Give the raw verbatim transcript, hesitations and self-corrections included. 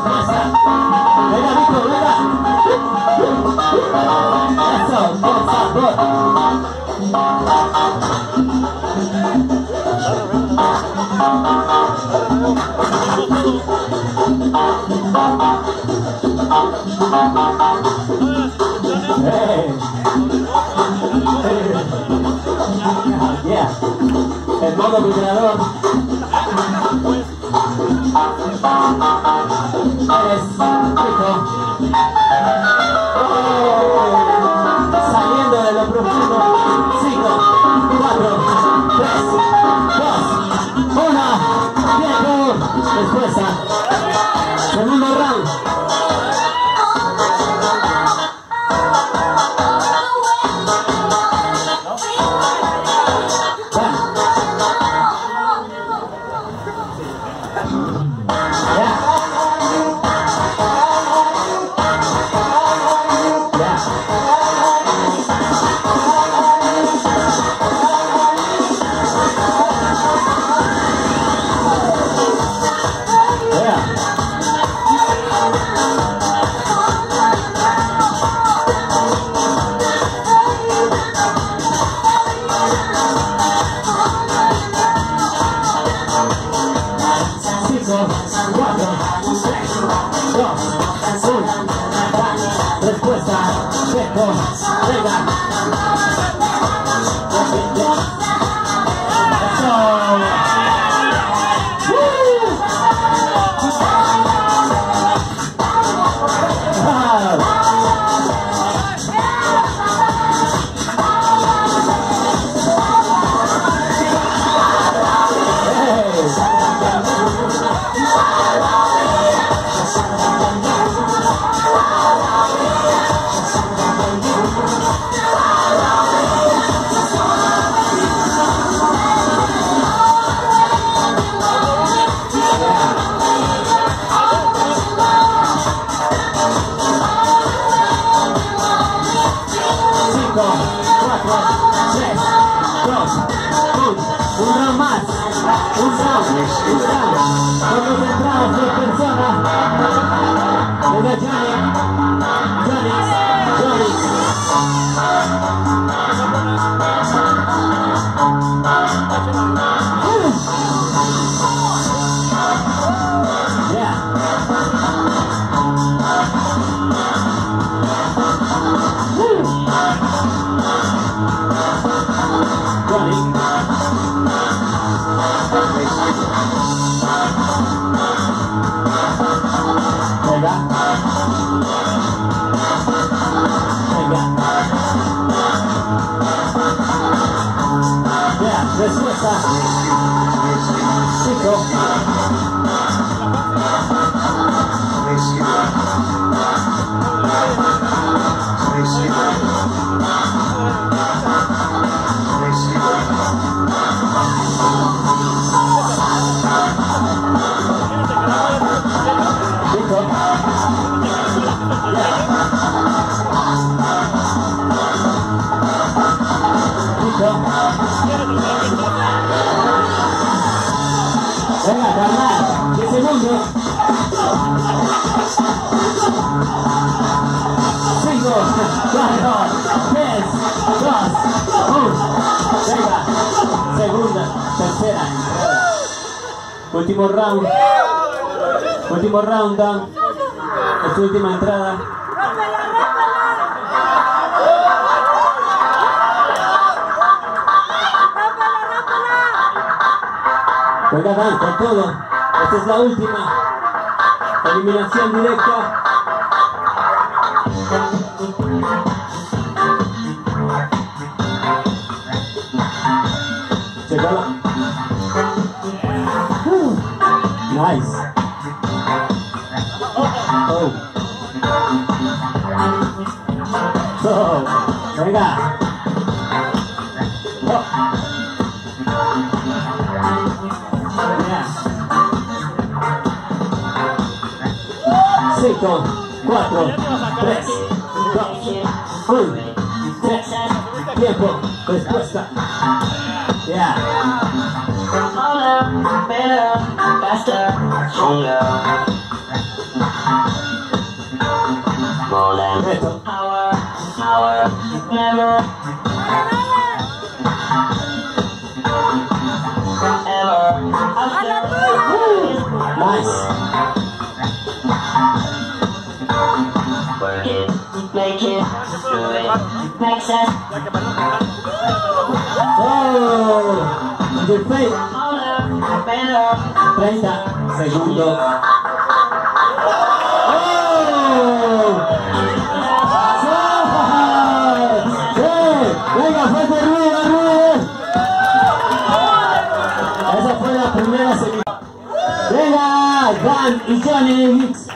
Respuesta. Venga, Nico, venga. Eso, por favor. Hey. Yeah. El modo vibrador. Eres rico. Oh. Saliendo de lo profundo. cinco, cuatro, tres, dos, uno. Tiempo. Respuesta. Segundo round. Respuesta, tiempo, venga. Eso. Un round más, un round, un round, concentrados de personas. Venga Johnny, Johnny, Johnny. Yeah. Johnny. Venga. Venga. Yeah, respuesta. Cinco. Venga, carnal, diez segundos. cinco, cuatro, tres, dos, uno. Venga, segunda, tercera. Último round. Último round, Dan. Es tu última entrada. Venga, Dan, con todo. Esta es la última. Eliminación directa. Checala. Uh, nice. Oh. So, venga. Oh. cinco, cuatro, tres, dos, uno, tres, tiempo, respuesta. Yeah. Harder, better, faster, stronger. Nice. Make it, make sense. Oh, the fake. treinta segundos. Oh, sí, venga, fuerte ruido, ruido. Esa fue la primera semifinal. Venga, Dan y Johnny Hicks.